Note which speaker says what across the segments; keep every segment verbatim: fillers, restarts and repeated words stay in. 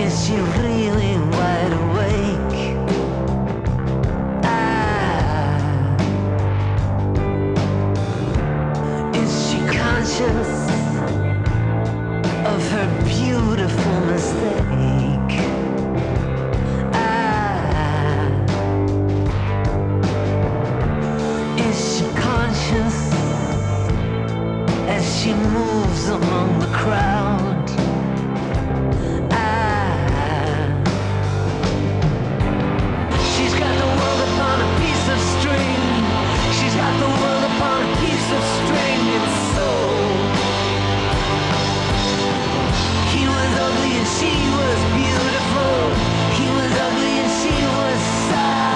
Speaker 1: Is she really wide awake? Ah, is she conscious of her beautiful mistake? Ah, is she conscious as she moves among the crowd? Ah, she's got the world upon a piece of string. She's got the world upon a piece of string, and so he was ugly and she was beautiful. He was ugly and she was sour.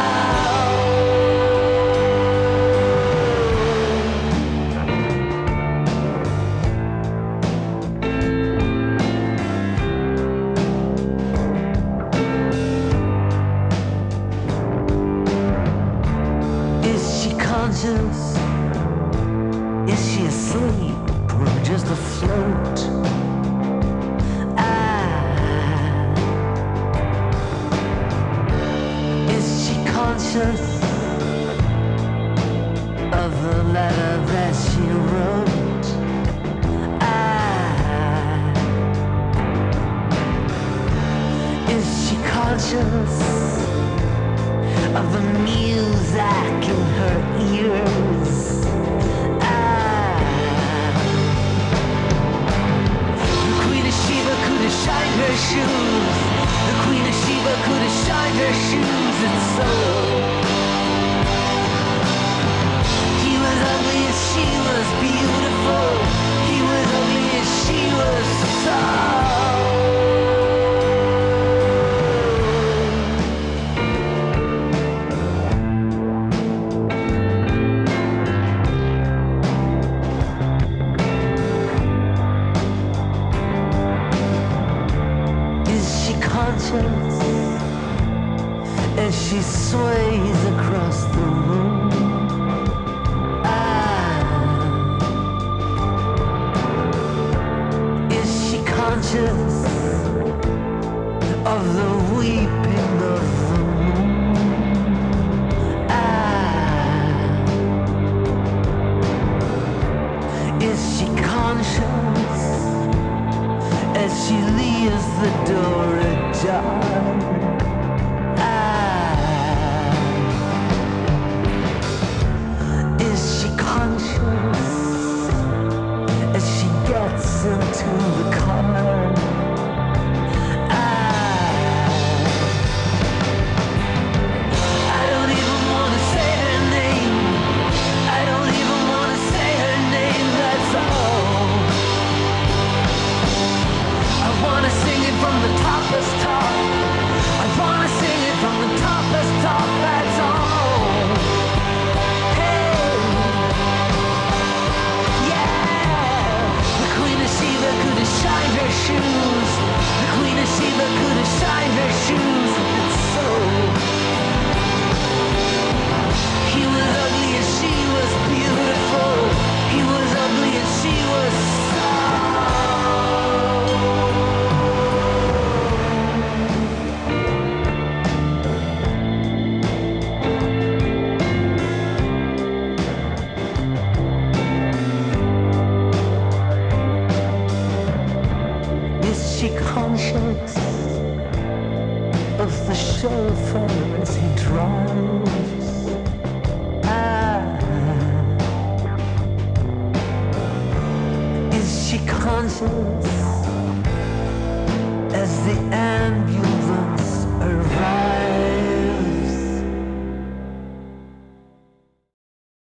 Speaker 1: Is she conscious? Is she asleep or just afloat? Conscious of the letter that she wrote? Ah, is she conscious of the music in her ears? Ah, the Queen of Sheba could have shined her shoes. The Queen of Sheba could have shined her shoes, and so he was ugly and she was beautiful. He was ugly and she was as she sways across the room? Ah, is she conscious of the weeping of the moon? Ah, is she conscious as she leaves the door ajar? Into the car. Ah, I don't even want to say her name. I don't even want to say her name, that's all. I want to sing it from the topless top. I want to sing it from the topless top, that's all. Hey, yeah, the Queen of Sheba could have shined her shoes. The Queen of Sheba could have shined her shoes, and so he was ugly and she was beautiful. He was ugly and she was conscious of the chauffeur as he drives? Ah, is she conscious as the ambulance arrives?